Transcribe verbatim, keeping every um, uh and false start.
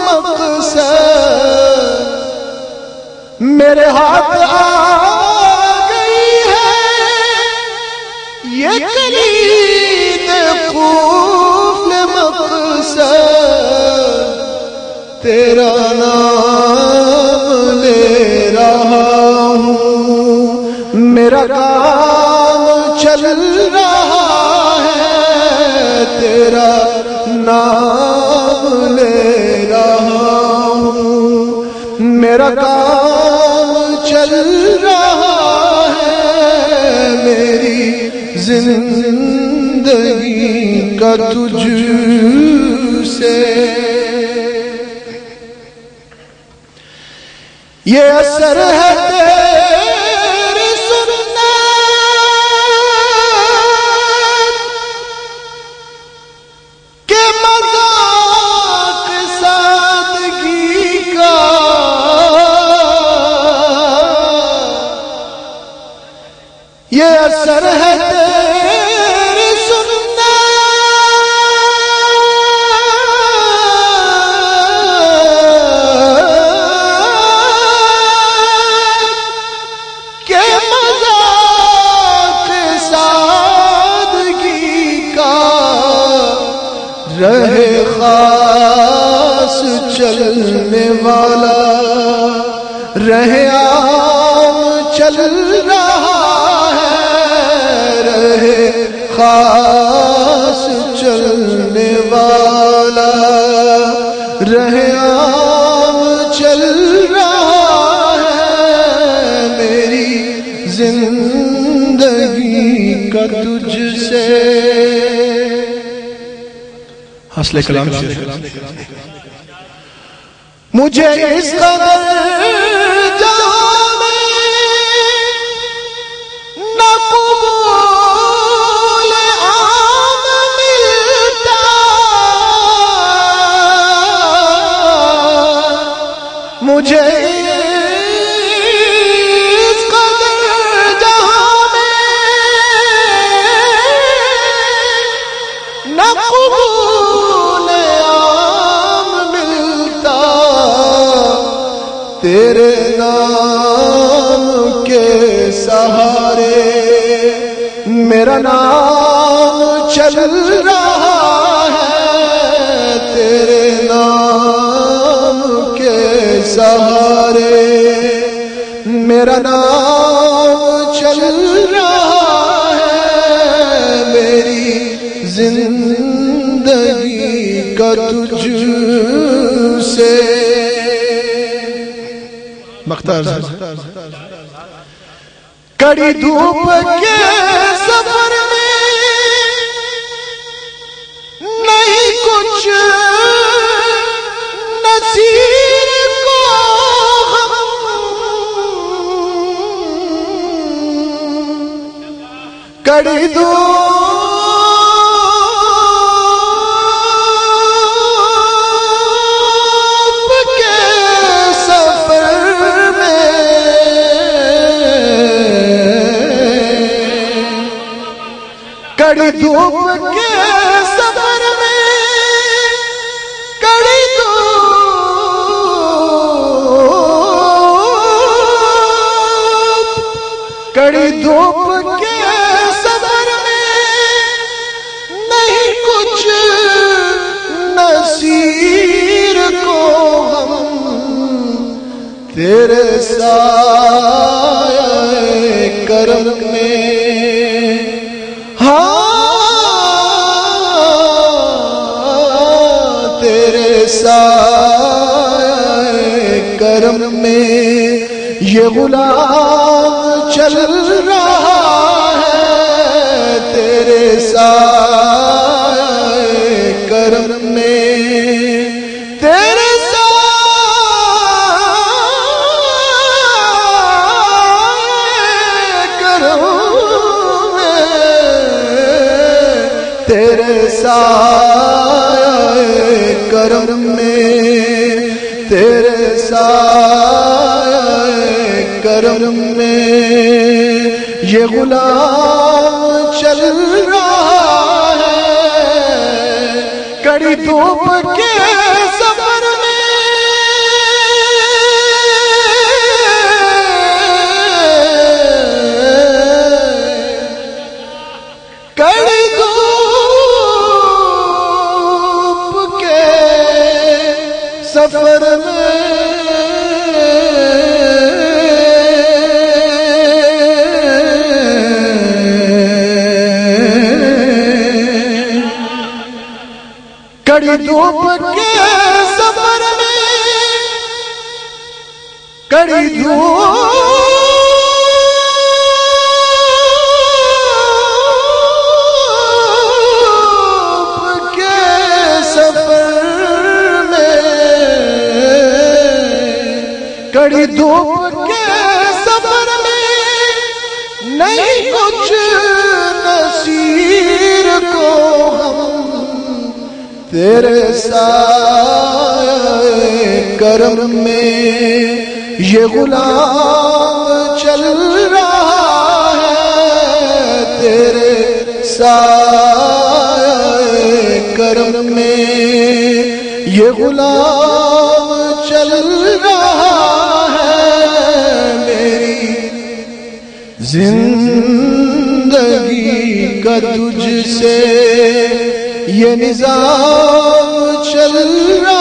مقصد میرے ہاتھ آ گئی ہے یہ کلید قفل مقصد تیرا نام لے رہا ہوں میرا کام چل رہا ہے تیرا نام لے رہا ہوں میرا کام چل رہا ہے میری زندگی کا تجھ سے یہ اثر ہے تیری سنت کہ مذاق سادگی کا یہ اثر ہے تیری سنت کہ مذاق سادگی کا رہے خاص چلنے والا رہے عام چل رہا رہے خاص چلنے والا رہے عام چل رہا ہے میری زندگی کا تجھ سے حاصل کلام مجھے اس قدر جہاں میں نہ قبول عام ملتا مجھے اس قدر جہاں میں نہ قبول عام ملتا تیرے نام کے سہارے میرا نام چل رہا ہے تیرے نام کے سہارے میرا نام چل رہا ہے میری زندگی کا تجھ سے مختار کڑی دھوپ کے سفر میں نہیں کچھ نصیر کو کڑی دھوپ کڑی دھوپ کے سفر میں کڑی دھوپ کڑی دھوپ کے سفر میں نہیں کچھ نصیر کو ہم تیرے سایہ کرم میں سایہ کرم میں یہ غلام چل رہا ہے تیرے سایہ کرم میں تیرے سایہ کرم میں تیرے سایہ کرم میں تیرے سایہ کرم میں یہ غلام چل رہا ہے کڑی دھوپ کے سفر میں سفر میں کڑی دھوپ کے سفر میں کڑی دھوپ کے سفر میں کڑی دھوپ کے سفر میں نہیں کچھ نصیر کو ہم تیرے سایہ کرم میں یہ غلام چل رہا ہے تیرے سایہ کرم میں یہ غلام چل رہا ہے میری زندگی کا تجھ سے یہ نظام چل رہا